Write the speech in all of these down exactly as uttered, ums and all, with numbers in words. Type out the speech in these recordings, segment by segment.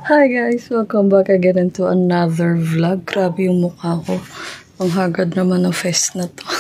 Hi guys! Welcome back again into another vlog. Grabe yung mukha ko. Ang hagad naman ng fest na to.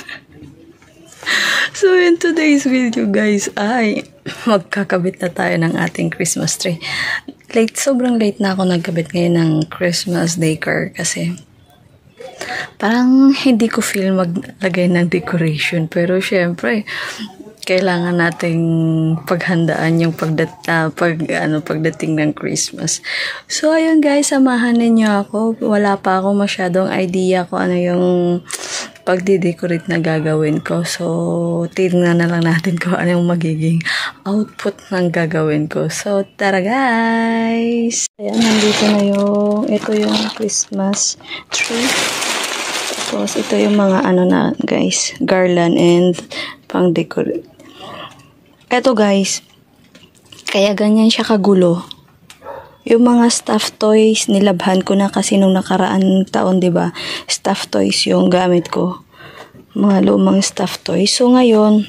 So in today's video guys ay magkakabit na tayo ng ating Christmas tree. Late, sobrang late na ako nagkabit ngayon ng Christmas decor kasi parang hindi ko feel maglagay ng decoration. Pero syempre, kailangan nating paghandaan yung pagdat uh, pag ano pagdating ng Christmas. So ayun guys, samahan niyo ako. Wala pa ako masyadong idea kung ano yung pagde-decorate na gagawin ko. So tingnan na lang natin kung ano yung magiging output ng gagawin ko. So tara guys. Ayan, nandito na yung ito yung Christmas tree. Tapos ito yung mga ano na guys, garland and pang decorate. Eto guys, kaya ganyan siya kagulo. Yung mga stuffed toys, nilabhan ko na kasi nung nakaraan taon, diba? Stuffed toys yung gamit ko. Mga lumang stuffed toys. So ngayon,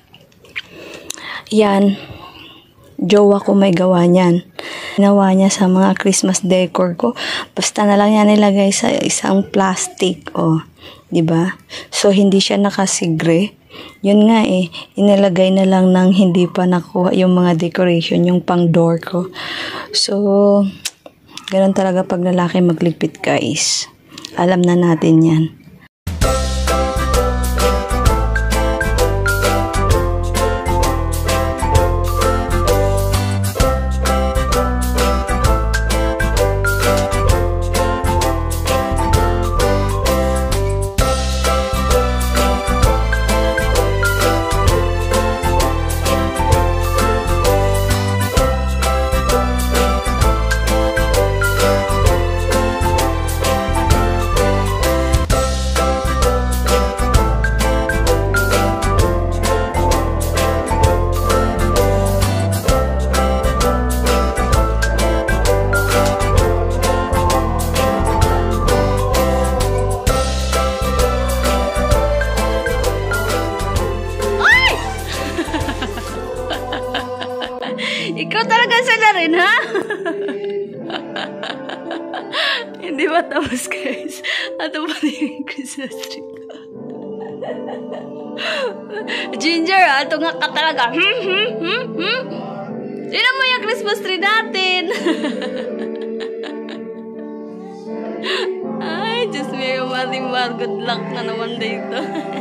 yan, jowa ko may gawa niyan. Ginawa niya sa mga Christmas decor ko. Basta na lang yan nilagay sa isang plastic, oh, diba? So hindi siya nakasigre. Yun nga eh, inilagay na lang ng hindi pa nakuha yung mga decoration, yung pang door ko. So, ganun talaga pag lalaki magligpit guys. Alam na natin yan. Ikaw talaga sila rin, ha? Hindi ba tapos, guys? Ato pa rin yung Christmas tree ko. Ginger, ha? Ito nga ka talaga. Hmm, hmm, hmm, hmm? Tignan mo yung Christmas tree natin. Ay, Diyos me, yung maling good luck na naman dito.